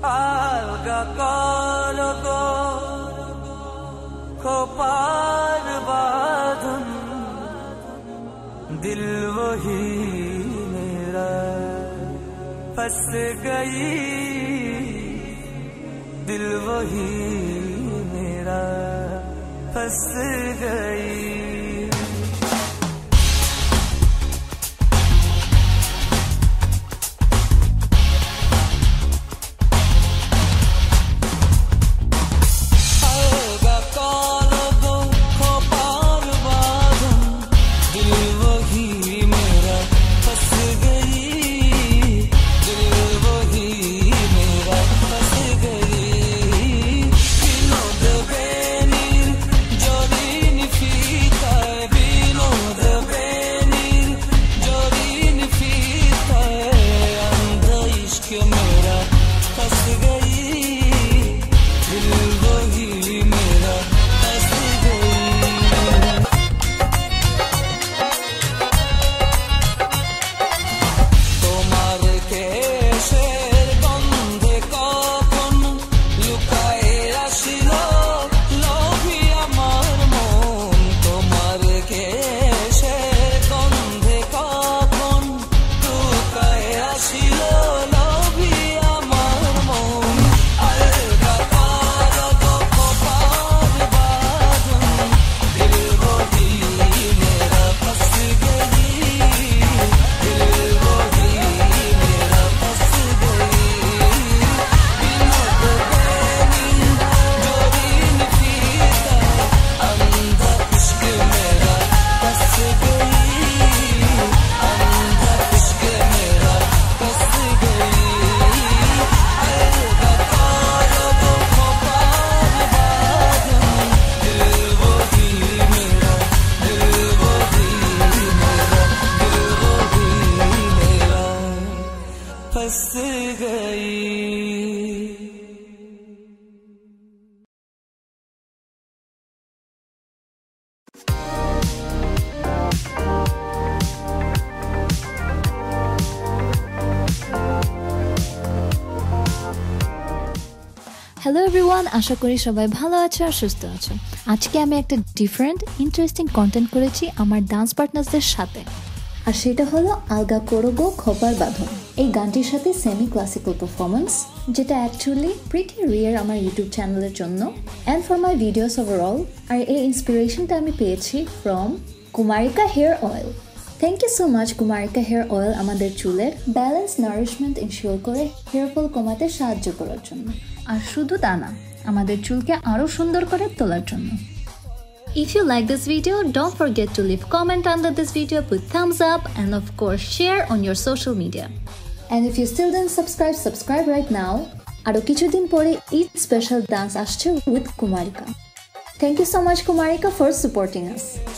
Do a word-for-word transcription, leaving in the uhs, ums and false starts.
आलगा करो गो खोपार बांधन दिल वही मेरा फंस गई दिल वही मेरा फंस गई হ্যালো এভরিওয়ান, আশা করি সবাই ভালো আছো আর সুস্থ আছো। আজকে আমি একটা ডিফারেন্ট ইন্টারেস্টিং কন্টেন্ট করেছি আমার ডান্স পার্টনারদের সাথে, আর সেটা হলো আলগা করো গো খোপার বাঁধন। এই গানটির সাথে সেমি ক্লাসিক্যাল পারফরমেন্স, যেটা অ্যাকচুয়ালি প্রিটি রিয়ার আমার ইউটিউব চ্যানেলের জন্য and for my videos overall. আর এই ইন্সপিরেশনটা আমি পেয়েছি from Kumarika hair oil. Thank you so much Kumarika hair oil আমাদের চুলের ব্যালেন্স নারিশমেন্ট ইনশিওর করে হেয়ার ফল কমাতে সাহায্য করার জন্য, আর শুধু তা না, আমাদের চুলকে আরও সুন্দর করে তোলার জন্য। If you like this video, don't forget to leave comment under this video, put thumbs up, and of course share on your social media. And if you still didn't subscribe, subscribe right now. Aro kichudin pore each special dance asche with Kumarika. Thank you so much Kumarika for supporting us.